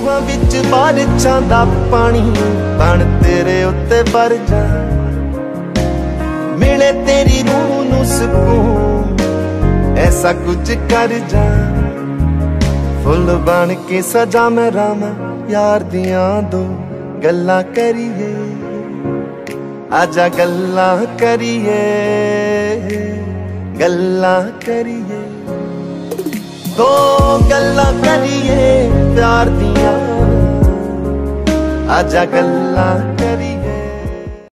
रूहां विच बारिशां दा पानी बन तेरे उत्ते भर जा। मिले तेरी रूह नू सुकून ऐसा कुछ कर जा। फुल बन के सजा मैं रामा यार दियां दो गल्लां करिए। आजा गल्लां करिए गल्लां करिए। दो गल्लां करिए प्यार दियां। आजा गल्लां करिए।